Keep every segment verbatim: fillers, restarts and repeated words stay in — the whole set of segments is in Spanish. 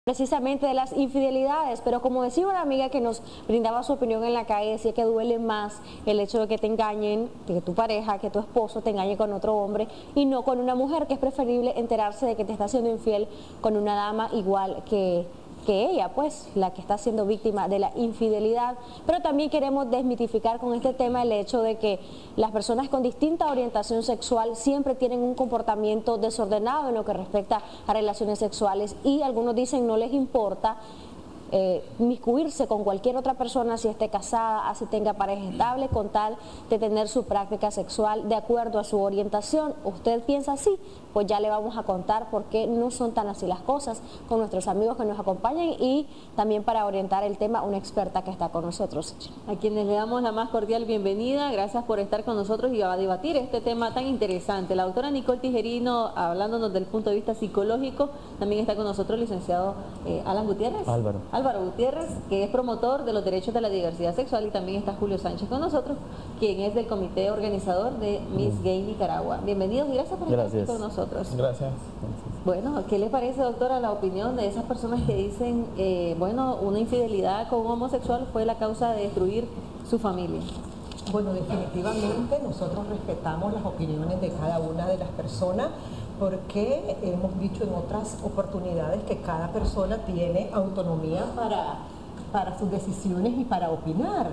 precisamente de las infidelidades, pero como decía una amiga que nos brindaba su opinión en la calle, decía que duele más el hecho de que te engañen, de que tu pareja, que tu esposo te engañe con otro hombre y no con una mujer, que es preferible enterarse de que te está siendo infiel con una dama igual que que ella, pues, la que está siendo víctima de la infidelidad. Pero también queremos desmitificar con este tema el hecho de que las personas con distinta orientación sexual siempre tienen un comportamiento desordenado en lo que respecta a relaciones sexuales, y algunos dicen no les importa Eh, miscuirse con cualquier otra persona, si esté casada, así tenga pareja estable, con tal de tener su práctica sexual de acuerdo a su orientación. ¿Usted piensa así? Pues ya le vamos a contar por qué no son tan así las cosas con nuestros amigos que nos acompañan, y también para orientar el tema una experta que está con nosotros. A quienes le damos la más cordial bienvenida, gracias por estar con nosotros y a debatir este tema tan interesante. La doctora Nicole Tijerino, hablándonos del punto de vista psicológico, también está con nosotros el licenciado eh, Alan Gutiérrez. Álvaro. Álvaro Gutiérrez, que es promotor de los derechos de la diversidad sexual, y también está Julio Sánchez con nosotros, quien es del comité organizador de Miss Gay Nicaragua. Bienvenidos y gracias por gracias. estar con nosotros. Gracias. Bueno, ¿qué le parece, doctora, la opinión de esas personas que dicen, eh, bueno, una infidelidad con un homosexual fue la causa de destruir su familia? Bueno, definitivamente nosotros respetamos las opiniones de cada una de las personas, porque hemos dicho en otras oportunidades que cada persona tiene autonomía para, para sus decisiones y para opinar.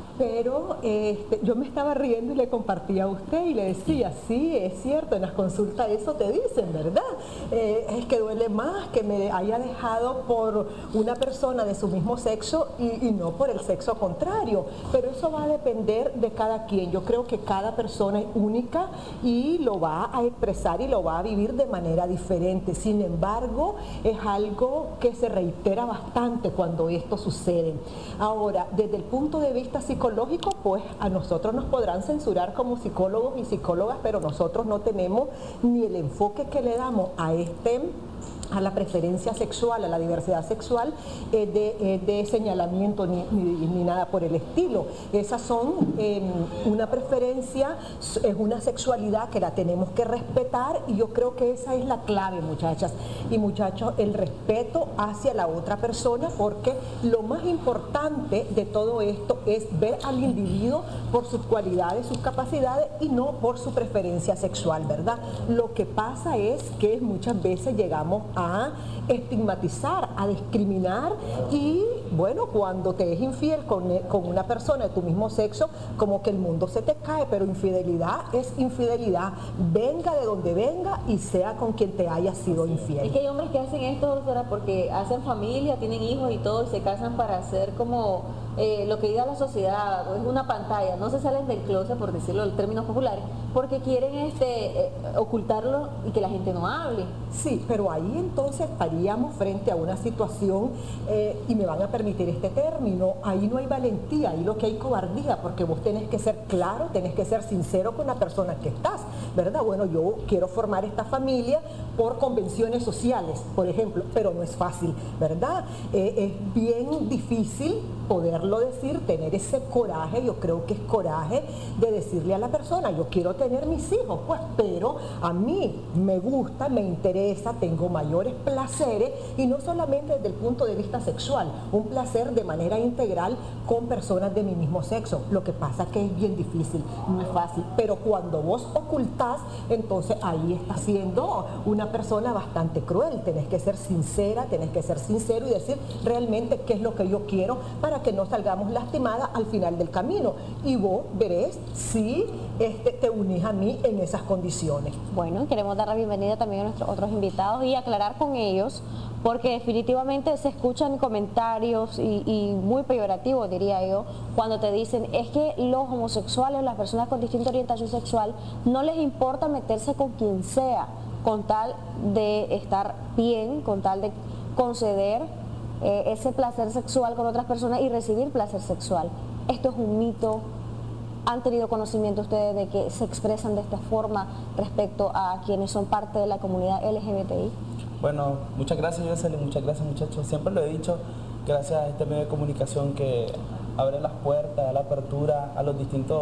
Pero este, yo me estaba riendo y le compartía a usted y le decía, sí, es cierto, en las consultas eso te dicen, ¿verdad? Eh, es que duele más que me haya dejado por una persona de su mismo sexo y, y no por el sexo contrario. Pero eso va a depender de cada quien. Yo creo que cada persona es única y lo va a expresar y lo va a vivir de manera diferente. Sin embargo, es algo que se reitera bastante cuando esto sucede. Ahora, desde el punto de vista psicológico, psicológico, pues a nosotros nos podrán censurar como psicólogos y psicólogas, pero nosotros no tenemos ni el enfoque que le damos a este a la preferencia sexual, a la diversidad sexual, eh, de, eh, de señalamiento ni, ni, ni nada por el estilo. Esas son eh, una preferencia, es una sexualidad que la tenemos que respetar, y yo creo que esa es la clave, muchachas y muchachos, el respeto hacia la otra persona, porque lo más importante de todo esto es ver al individuo por sus cualidades, sus capacidades, y no por su preferencia sexual, ¿verdad? Lo que pasa es que muchas veces llegamos a estigmatizar, a discriminar, y bueno, cuando te es infiel con, con una persona de tu mismo sexo, como que el mundo se te cae. Pero infidelidad es infidelidad, venga de donde venga y sea con quien te haya sido infiel. Es que hay hombres que hacen esto, doctora, porque hacen familia, tienen hijos y todo, y se casan para hacer como eh, lo que diga la sociedad, es una pantalla, no se salen del closet, por decirlo en términos populares, porque quieren este, eh, ocultarlo y que la gente no hable. Sí, pero ahí entonces estaríamos frente a una situación, eh, y me van a permitir este término, ahí no hay valentía, ahí lo que hay cobardía, porque vos tenés que ser claro, tenés que ser sincero con la persona que estás, ¿verdad? Bueno, yo quiero formar esta familia por convenciones sociales, por ejemplo, pero no es fácil, ¿verdad? Eh, es bien difícil poderlo decir, tener ese coraje. Yo creo que es coraje de decirle a la persona, yo quiero tener mis hijos, pues, pero a mí me gusta, me interesa, tengo mayores placeres, y no solamente desde el punto de vista sexual, un placer de manera integral con personas de mi mismo sexo. Lo que pasa es que es bien difícil, no es fácil, pero cuando vos ocultás, entonces ahí estás siendo una persona bastante cruel. Tenés que ser sincera, tenés que ser sincero y decir realmente qué es lo que yo quiero, para que no salgamos lastimadas al final del camino, y vos veréis si este, te unís a mí en esas condiciones. Bueno, queremos dar la bienvenida también a nuestros otros invitados y aclarar con ellos, porque definitivamente se escuchan comentarios y, y muy peyorativos, diría yo, cuando te dicen es que los homosexuales, las personas con distinta orientación sexual, no les importa meterse con quien sea, con tal de estar bien, con tal de conceder eh, ese placer sexual con otras personas y recibir placer sexual. Esto es un mito. ¿Han tenido conocimiento ustedes de que se expresan de esta forma respecto a quienes son parte de la comunidad L G B T I? Bueno, muchas gracias, Jocelyn, muchas gracias, muchachos. Siempre lo he dicho, gracias a este medio de comunicación que abre las puertas, la apertura a los distintos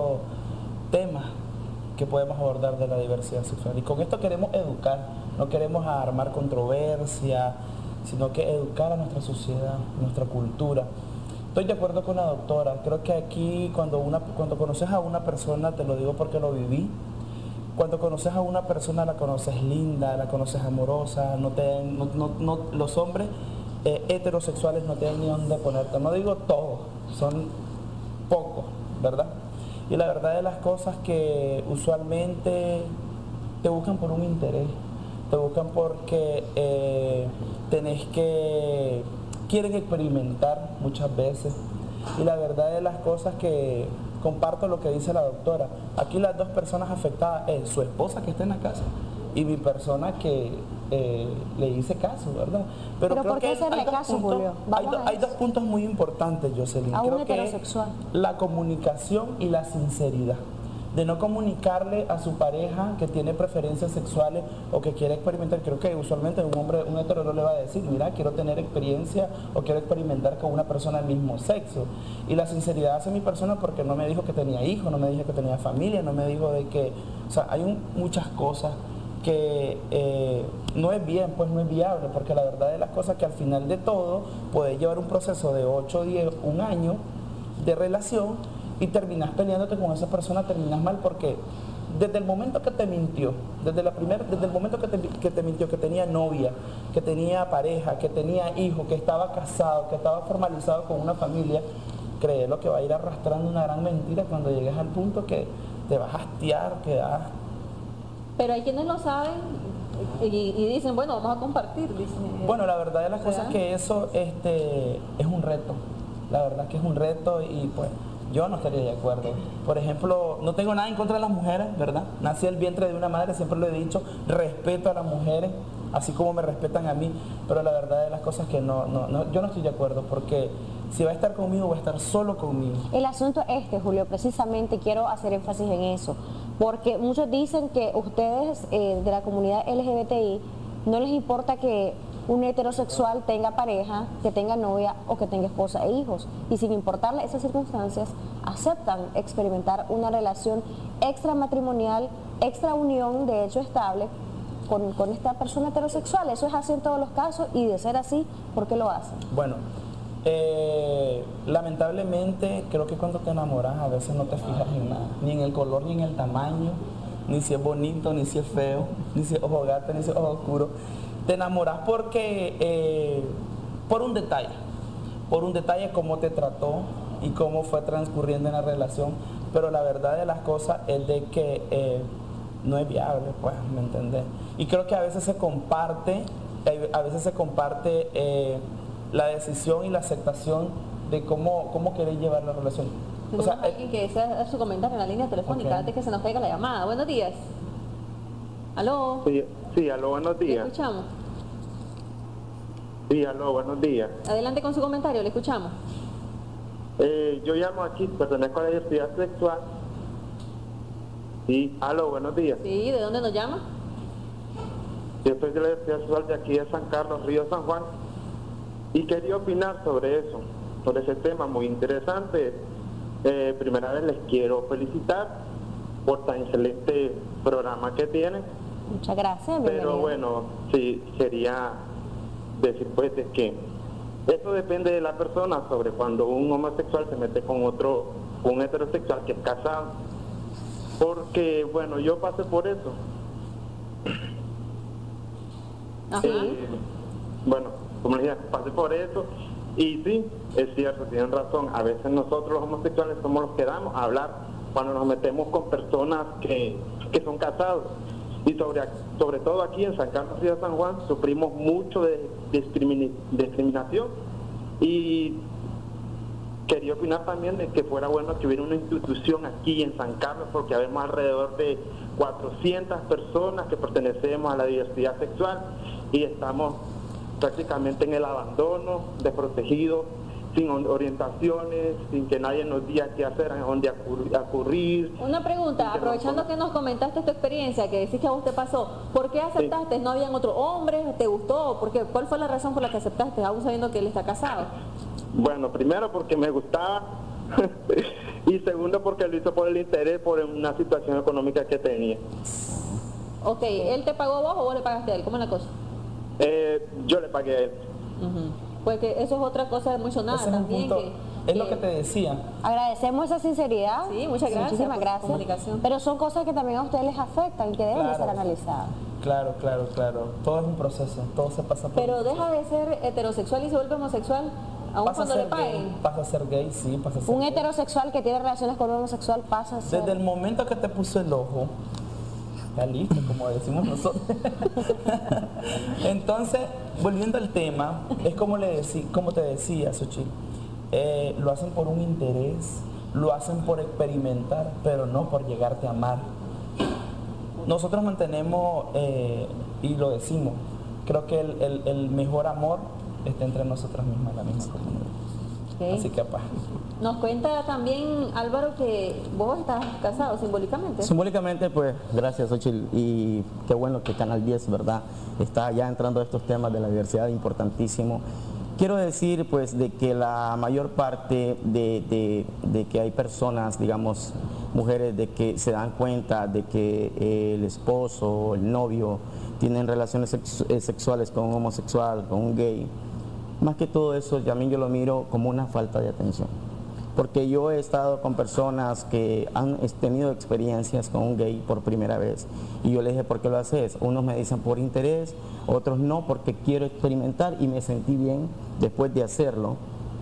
temas que podemos abordar de la diversidad sexual. Y con esto queremos educar, no queremos armar controversia, sino que educar a nuestra sociedad, nuestra cultura. Estoy de acuerdo con la doctora, creo que aquí cuando, una, cuando conoces a una persona, te lo digo porque lo viví, cuando conoces a una persona la conoces linda, la conoces amorosa, no te, no, no, no, los hombres eh, heterosexuales no tienen ni dónde ponerte, no digo todos, son pocos, ¿verdad? Y la verdad de las cosas que usualmente te buscan por un interés, te buscan porque eh, tenés que, quieren experimentar muchas veces. Y la verdad de las cosas que comparto lo que dice la doctora, aquí las dos personas afectadas es su esposa que está en la casa y mi persona que eh, le hice caso, ¿verdad? Pero, creo ¿por qué que hacerle hay dos caso, puntos, Julio? Hay, Vamos do- a hay eso. dos puntos muy importantes, Jocelyn. A un Creo que heterosexual. la comunicación y la sinceridad. De no comunicarle a su pareja que tiene preferencias sexuales o que quiere experimentar. Creo que usualmente un hombre, un hetero no le va a decir, mira, quiero tener experiencia o quiero experimentar con una persona del mismo sexo. Y la sinceridad hacia mi persona porque no me dijo que tenía hijos, no me dijo que tenía familia, no me dijo de que... O sea, hay un- muchas cosas que eh, no es bien, pues no es viable, porque la verdad de las cosas que al final de todo puede llevar un proceso de ocho, diez, un año de relación y terminas peleándote con esa persona, terminas mal porque desde el momento que te mintió, desde, la primera, desde el momento que te, que te mintió, que tenía novia, que tenía pareja, que tenía hijo, que estaba casado, que estaba formalizado con una familia, créelo que va a ir arrastrando una gran mentira cuando llegues al punto que te vas a hastiar, que vas... Pero hay quienes lo saben y, y dicen, bueno, vamos a compartir. Dicen, Bueno, la verdad de las o sea, cosas es que eso este, es un reto, la verdad que es un reto y pues yo no estaría de acuerdo. Por ejemplo, no tengo nada en contra de las mujeres, ¿verdad? Nací del vientre de una madre, siempre lo he dicho, respeto a las mujeres, así como me respetan a mí, pero la verdad de las cosas es que no, no, no, yo no estoy de acuerdo porque si va a estar conmigo, va a estar solo conmigo. El asunto es este, Julio, precisamente quiero hacer énfasis en eso, porque muchos dicen que ustedes eh, de la comunidad L G B T I no les importa que un heterosexual tenga pareja, que tenga novia o que tenga esposa e hijos, y sin importarle esas circunstancias, aceptan experimentar una relación extramatrimonial, extra unión de hecho estable con, con esta persona heterosexual. Eso es así en todos los casos y de ser así, ¿por qué lo hacen? Bueno, eh, lamentablemente creo que cuando te enamoras a veces no te fijas en nada, ni en el color, ni en el tamaño, ni si es bonito, ni si es feo, ni si es ojo gato, ni si es ojo oscuro. Te enamoras porque, eh, por un detalle, por un detalle cómo te trató y cómo fue transcurriendo en la relación, pero la verdad de las cosas es de que eh, no es viable, pues, ¿me entendés? Y creo que a veces se comparte, eh, a veces se comparte eh, la decisión y la aceptación de cómo, cómo querer llevar la relación. O tenemos sea, a alguien que desea su comentario en la línea telefónica Ok. antes que se nos caiga la llamada. Buenos días. ¿Aló? Sí, sí, aló, buenos ¿Le días. escuchamos? Sí, aló, buenos días. Adelante con su comentario, le escuchamos. Eh, yo llamo aquí, pertenezco a la diversidad sexual. Sí, aló, buenos días. Sí, ¿de dónde nos llama? Yo soy de la diversidad sexual de aquí de San Carlos, Río San Juan. Y quería opinar sobre eso, sobre ese tema muy interesante. Eh, primera vez les quiero felicitar por tan excelente programa que tienen. Muchas gracias, Pero bienvenido. bueno, sí, sería decir pues es que eso depende de la persona sobre cuando un homosexual se mete con otro, un heterosexual que es casado. Porque bueno, yo pasé por eso. Ajá. Eh, bueno, como les dije, pasé por eso y sí, es cierto, tienen razón. A veces nosotros los homosexuales somos los que damos a hablar cuando nos metemos con personas que, que son casados. Y sobre, sobre todo aquí en San Carlos y San Juan sufrimos mucho de discrimin- discriminación y quería opinar también de que fuera bueno que hubiera una institución aquí en San Carlos porque habemos alrededor de cuatrocientas personas que pertenecemos a la diversidad sexual y estamos prácticamente en el abandono, desprotegidos, sin orientaciones, sin que nadie nos diga qué hacer, a dónde acurrir. acurrir. Una pregunta, Sí, aprovechando que nos comentaste tu experiencia, que decís que a vos te pasó, ¿por qué aceptaste? ¿No habían otros hombres? ¿Te gustó? ¿Por qué? ¿Cuál fue la razón por la que aceptaste, aún sabiendo que él está casado? Bueno, primero porque me gustaba y segundo porque lo hizo por el interés, por una situación económica que tenía. Ok, ¿él te pagó a vos o vos le pagaste a él? ¿Cómo es la cosa? Eh, yo le pagué a él. Uh-huh. Pues que eso es otra cosa muy sonada Ese es un también. punto- que, es lo que te decía. Agradecemos esa sinceridad. Sí, muchas gracias Muchísimas por su gracias. comunicación. Pero son cosas que también a ustedes les afectan y que deben de Claro. ser analizadas. Claro, claro, claro. Todo es un proceso, todo se pasa por Pero un deja de ser heterosexual y se vuelve homosexual, aun Pasa a cuando le ser paguen. gay, pasa a ser gay, sí, pasa a ser Un gay. heterosexual que tiene relaciones con un homosexual pasa a ser... Desde el momento que te puso el ojo, ya listo, como decimos nosotros. Entonces, volviendo al tema, es como, le decí, como te decía, Xochitl, eh, lo hacen por un interés, lo hacen por experimentar, pero no por llegarte a amar. Nosotros mantenemos, eh, y lo decimos, creo que el, el- el mejor amor está entre nosotras mismas, la misma comunidad. Ok. Así que, paz. Nos cuenta también Álvaro que vos estás casado simbólicamente. Simbólicamente, pues, gracias, Xochitl, y qué bueno que Canal diez, ¿verdad?, está ya entrando a estos temas de la diversidad, importantísimo. Quiero decir, pues, de que la mayor parte de, de- de que hay personas, digamos, mujeres, de que se dan cuenta de que eh, el esposo, el novio, tienen relaciones sex- eh, sexuales con un homosexual, con un gay, más que todo eso, ya a mí yo lo miro como una falta de atención. Porque yo he estado con personas que han es- tenido experiencias con un gay por primera vez. Y yo les dije, ¿por qué lo haces? Unos me dicen por interés, otros no, porque quiero experimentar y me sentí bien después de hacerlo.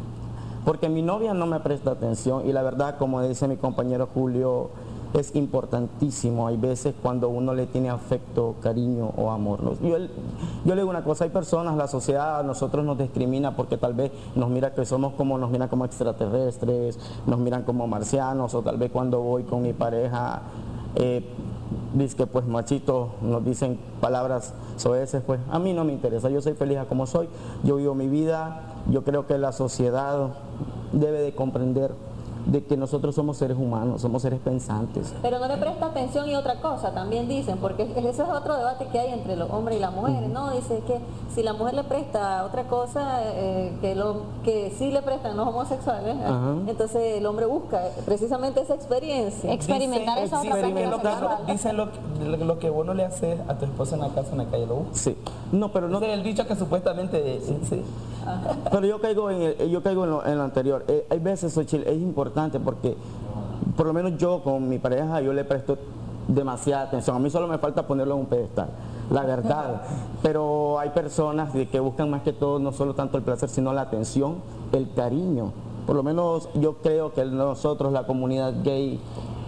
Porque mi novia no me presta atención y la verdad, como dice mi compañero Julio, es importantísimo. Hay veces cuando uno le tiene afecto, cariño o amor. ¿no? Yo, yo le digo una cosa, hay personas, la sociedad a nosotros nos discrimina porque tal vez nos mira que somos como, nos miran como extraterrestres, nos miran como marcianos, o tal vez cuando voy con mi pareja, eh, dice que pues machito, nos dicen palabras soeces, pues a mí no me interesa, yo soy feliz a como soy, yo vivo mi vida, yo creo que la sociedad debe de comprender de que nosotros somos seres humanos, somos seres pensantes. Pero no le presta atención y otra cosa, también dicen, porque ese es otro debate que hay entre los hombres y las mujeres, ¿no? Dice que si la mujer le presta otra cosa, eh, que, lo, que sí le prestan los homosexuales, ¿eh? Ajá. Entonces el hombre busca precisamente esa experiencia. Experimentar Dicen- esa otra dicen parte que lo que, sexual. dicen lo, que- lo que vos no le haces a tu esposa en la casa, en la calle, lo buscas. Sí, no, pero no, Ese es el dicho que supuestamente es, sí. pero yo caigo en, el- yo caigo en lo, en lo anterior. Eh, hay veces, Xochitl, es importante porque por lo menos yo con mi pareja yo le presto demasiada atención. A mí solo me falta ponerlo en un pedestal, la verdad. Pero hay personas de que buscan más que todo no solo tanto el placer, sino la atención, el cariño. Por lo menos yo creo que nosotros, la comunidad gay,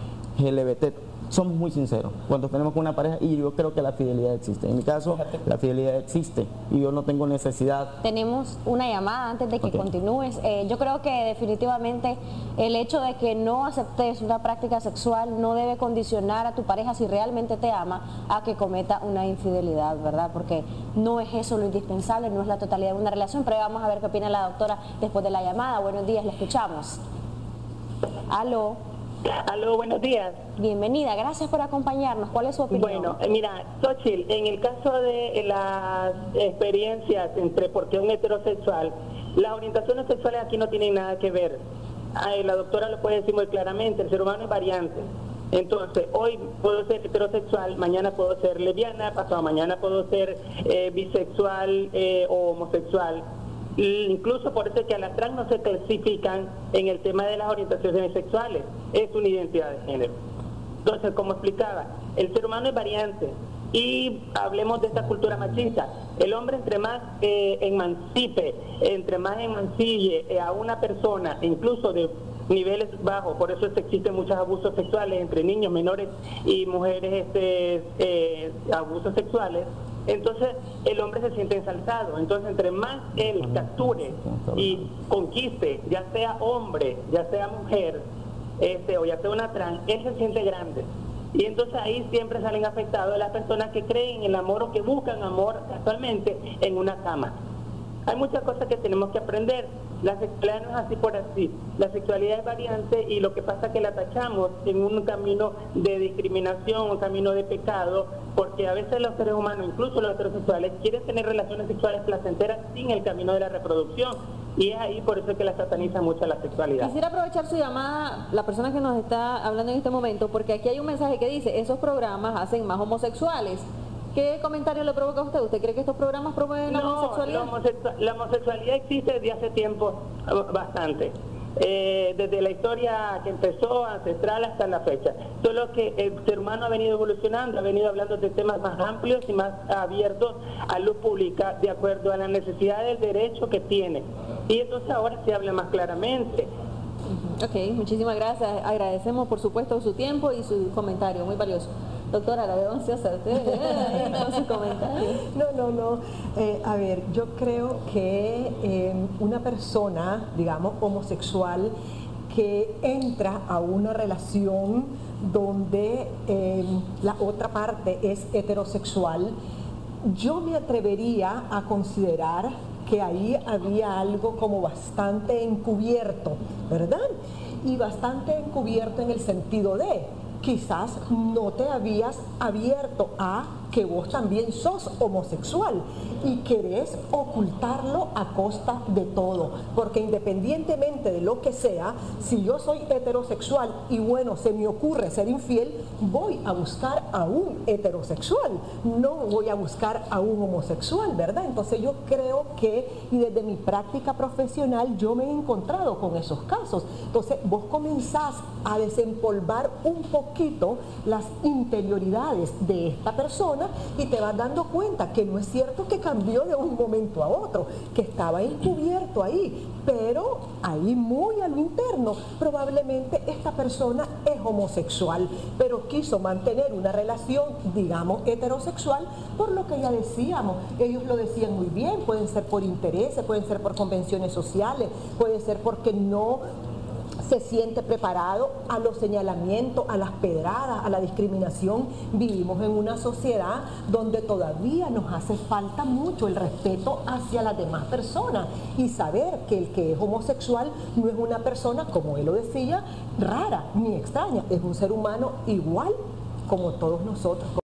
L G B T, somos muy sinceros cuando tenemos con una pareja y yo creo que la fidelidad existe. En mi caso, la fidelidad existe y yo no tengo necesidad. Tenemos una llamada antes de que Ok. continúes. Eh, yo creo que definitivamente el hecho de que no aceptes una práctica sexual no debe condicionar a tu pareja, si realmente te ama, a que cometa una infidelidad, ¿verdad? Porque no es eso lo indispensable, no es la totalidad de una relación, pero vamos a ver qué opina la doctora después de la llamada. Buenos días, la escuchamos. Aló, Aló, buenos días. bienvenida, gracias por acompañarnos. ¿Cuál es su opinión? Bueno, eh, mira, Xochitl, en el caso de las experiencias entre por qué un heterosexual, las orientaciones sexuales aquí no tienen nada que ver. Ay, la doctora lo puede decir muy claramente, el ser humano es variante. Entonces, hoy puedo ser heterosexual, mañana puedo ser lesbiana, pasado mañana puedo ser eh, bisexual eh, o homosexual. Incluso por eso es que a las trans no se clasifican en el tema de las orientaciones sexuales, es una identidad de género. Entonces, como explicaba, el ser humano es variante y hablemos de esta cultura machista. El hombre entre más eh, emancipe, entre más emancille eh, a una persona, incluso de niveles bajos, por eso es que existen muchos abusos sexuales entre niños menores y mujeres, este, eh, abusos sexuales. Entonces el hombre se siente ensalzado. Entonces entre más él capture y conquiste, ya sea hombre, ya sea mujer, este, o ya sea una trans, él se siente grande. Y entonces ahí siempre salen afectados las personas que creen en el amor o que buscan amor actualmente en una cama. Hay muchas cosas que tenemos que aprender. La sexualidad no es así por así. La sexualidad es variante y lo que pasa es que la tachamos en un camino de discriminación, un camino de pecado, porque a veces los seres humanos, incluso los heterosexuales, quieren tener relaciones sexuales placenteras sin el camino de la reproducción. Y es ahí por eso que la sataniza mucho la sexualidad. Quisiera aprovechar su llamada, la persona que nos está hablando en este momento, porque aquí hay un mensaje que dice, esos programas hacen más homosexuales. ¿Qué comentario le provoca a usted? ¿Usted cree que estos programas promueven la No, homosexualidad? la, homosexual- la homosexualidad existe desde hace tiempo eh, bastante. Eh, desde la historia que empezó ancestral hasta la fecha. Solo que el ser humano ha venido evolucionando, ha venido hablando de temas más amplios y más abiertos a luz pública de acuerdo a la necesidad del derecho que tiene. Y entonces ahora se habla más claramente. Ok, muchísimas gracias. Agradecemos por supuesto su tiempo y su comentario, muy valioso. Doctora, la veo ansiosa. Usted eh, con su comentario. No, no, no. Eh, a ver, yo creo que eh, una persona, digamos, homosexual, que entra a una relación donde eh, la otra parte es heterosexual, yo me atrevería a considerar que ahí había algo como bastante encubierto, ¿verdad? Y bastante encubierto en el sentido de, quizás no te habías abierto a que vos también sos homosexual y querés ocultarlo a costa de todo, porque independientemente de lo que sea, si yo soy heterosexual y bueno, se me ocurre ser infiel, voy a buscar a un heterosexual, no voy a buscar a un homosexual, ¿verdad? Entonces yo creo que, y desde mi práctica profesional, yo me he encontrado con esos casos. Entonces vos comenzás a desempolvar un poquito las interioridades de esta persona y te vas dando cuenta que no es cierto que cambió de un momento a otro, que estaba encubierto ahí, pero ahí muy a lo interno, probablemente esta persona es homosexual, pero quiso mantener una relación, digamos, heterosexual, por lo que ya decíamos, ellos lo decían muy bien, pueden ser por intereses, pueden ser por convenciones sociales, puede ser porque no se siente preparado a los señalamientos, a las pedradas, a la discriminación. Vivimos en una sociedad donde todavía nos hace falta mucho el respeto hacia las demás personas y saber que el que es homosexual no es una persona, como él lo decía, rara ni extraña, es un ser humano igual como todos nosotros.